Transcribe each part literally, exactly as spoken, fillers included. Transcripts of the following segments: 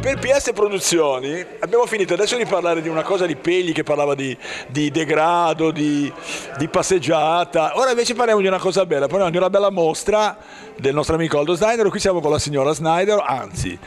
per P S Produzioni abbiamo finito adesso di parlare di una cosa di Pegli che parlava di, di degrado, di, di passeggiata. Ora invece parliamo di una cosa bella, parliamo di una bella mostra del nostro amico Aldo Snyder. Qui siamo con la signora Snyder, anzi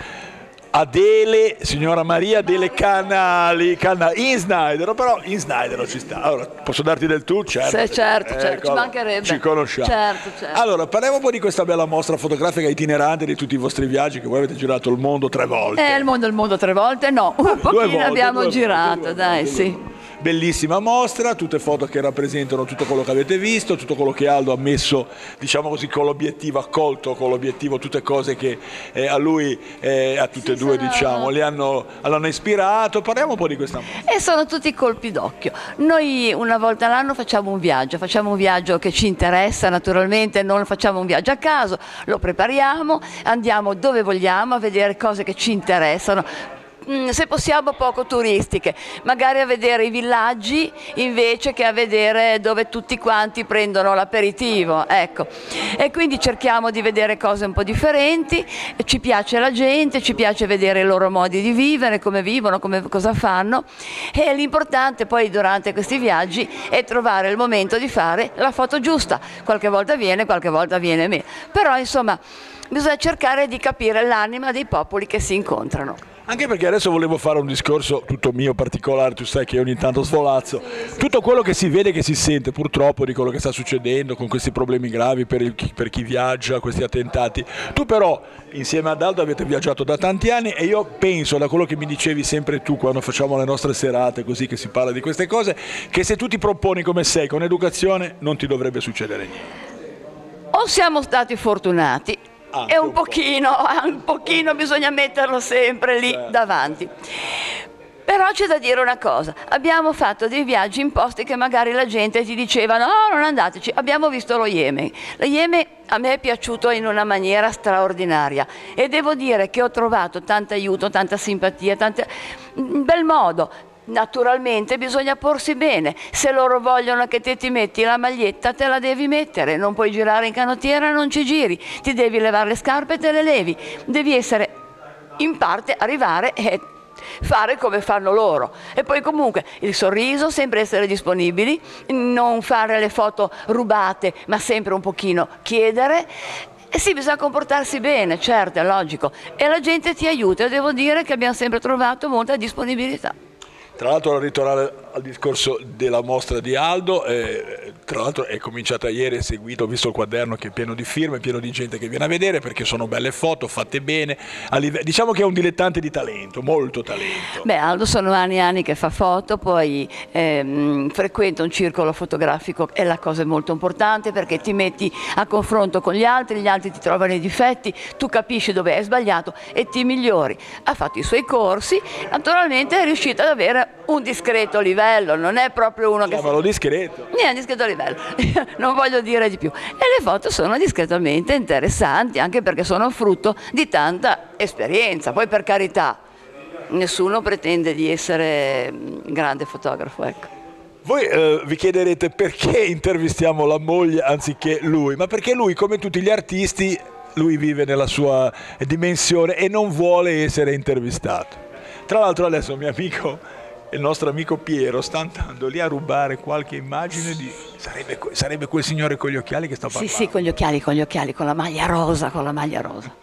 Adele, signora Maria Adele Canali, Canali in Snyder, però in Snyder ci sta. Allora, posso darti del tu? Certo, sì, certo, certo. Ecco, Ci mancherebbe. Ci conosciamo. Certo, certo. Allora, parliamo un po' di questa bella mostra fotografica itinerante di tutti i vostri viaggi, che voi avete girato il mondo tre volte. Eh, il mondo, il mondo tre volte? No, un pochino volte, abbiamo due girato, volte, dai, due sì. volte. Bellissima mostra, tutte foto che rappresentano tutto quello che avete visto, tutto quello che Aldo ha messo, diciamo così, con l'obiettivo, accolto con l'obiettivo, tutte cose che eh, a lui, eh, a tutte e sì, due, sono... diciamo, li hanno, l'hanno ispirato. Parliamo un po' di questa mostra. E sono tutti colpi d'occhio. Noi una volta all'anno facciamo un viaggio, facciamo un viaggio che ci interessa naturalmente, non facciamo un viaggio a caso, lo prepariamo, andiamo dove vogliamo a vedere cose che ci interessano. Se possiamo poco turistiche, magari a vedere i villaggi invece che a vedere dove tutti quanti prendono l'aperitivo, ecco. E quindi cerchiamo di vedere cose un po' differenti, ci piace la gente, ci piace vedere i loro modi di vivere, come vivono, come, cosa fanno, e l'importante poi durante questi viaggi è trovare il momento di fare la foto giusta. Qualche volta viene, qualche volta viene meno, però insomma bisogna cercare di capire l'anima dei popoli che si incontrano. Anche perché adesso volevo fare un discorso tutto mio particolare, tu sai che ogni tanto svolazzo, tutto quello che si vede, che si sente purtroppo di quello che sta succedendo con questi problemi gravi per, il, per chi viaggia, questi attentati. Tu però insieme ad Aldo avete viaggiato da tanti anni e io penso, da quello che mi dicevi sempre tu quando facciamo le nostre serate così che si parla di queste cose, che se tu ti proponi come sei con educazione non ti dovrebbe succedere niente. O siamo stati fortunati, Ah, e un, un pochino, po'. un pochino bisogna metterlo sempre lì certo. davanti. Però c'è da dire una cosa, abbiamo fatto dei viaggi in posti che magari la gente ti diceva no, non andateci. Abbiamo visto lo Yemen. Lo Yemen a me è piaciuto in una maniera straordinaria e devo dire che ho trovato tanto aiuto, tanta simpatia, tanta... un bel modo. Naturalmente bisogna porsi bene, se loro vogliono che te ti metti la maglietta te la devi mettere, non puoi girare in canottiera, non ci giri, ti devi levare le scarpe e te le levi, devi essere in parte arrivare e fare come fanno loro e poi comunque il sorriso, sempre essere disponibili, non fare le foto rubate ma sempre un pochino chiedere. E sì, bisogna comportarsi bene, certo, è logico, e la gente ti aiuta e devo dire che abbiamo sempre trovato molta disponibilità. Tra l'altro, a ritornare al discorso della mostra di Aldo, eh, tra l'altro è cominciata ieri, è seguito, ho visto il quaderno che è pieno di firme, pieno di gente che viene a vedere perché sono belle foto, fatte bene, a live- diciamo che è un dilettante di talento, molto talento. Beh, Aldo sono anni e anni che fa foto, poi ehm, frequenta un circolo fotografico, è la cosa molto importante perché ti metti a confronto con gli altri, gli altri ti trovano i difetti, tu capisci dove hai sbagliato e ti migliori. Ha fatto i suoi corsi, naturalmente è riuscito ad avere un discreto livello, non è proprio uno che... Chiamalo discreto. È un discreto livello, non voglio dire di più. E le foto sono discretamente interessanti, anche perché sono frutto di tanta esperienza. Poi per carità, nessuno pretende di essere un grande fotografo, ecco. Voi eh, vi chiederete perché intervistiamo la moglie anziché lui, ma perché lui, come tutti gli artisti, lui vive nella sua dimensione e non vuole essere intervistato. Tra l'altro adesso mio amico, il nostro amico Piero, sta andando lì a rubare qualche immagine di... Sarebbe, sarebbe quel signore con gli occhiali che sta parlando. Sì, sì, con gli occhiali, con gli occhiali, con la maglia rosa, con la maglia rosa.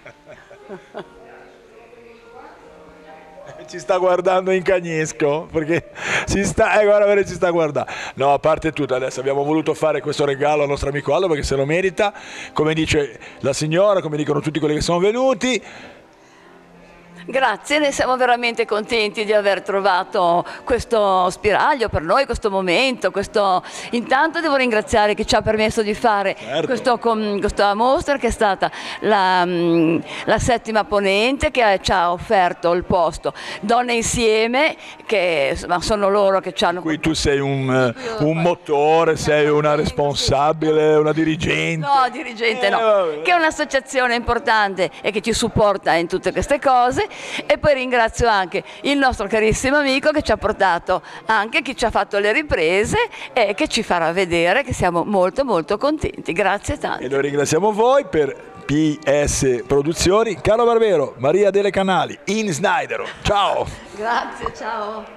Ci sta guardando in cagnesco, perché si sta, eh, guarda, ci sta guardando. No, a parte tutto, adesso abbiamo voluto fare questo regalo al nostro amico Aldo perché se lo merita, come dice la signora, come dicono tutti quelli che sono venuti. Grazie, ne siamo veramente contenti di aver trovato questo spiraglio per noi, questo momento, questo... Intanto devo ringraziare chi ci ha permesso di fare certo. questo, questa mostra che è stata la, la settima ponente che ci ha offerto il posto. Donne Insieme, che insomma, sono loro che ci hanno... Qui tu sei un, un motore, sei una responsabile, una dirigente. No, dirigente no, che è un'associazione importante e che ci supporta in tutte queste cose. E poi ringrazio anche il nostro carissimo amico che ci ha portato anche chi ci ha fatto le riprese e che ci farà vedere, che siamo molto molto contenti. Grazie tanto. E noi ringraziamo voi per P S Produzioni, Carlo Barbero, Maria Dele Canali, In Snydero. Ciao! Grazie, ciao!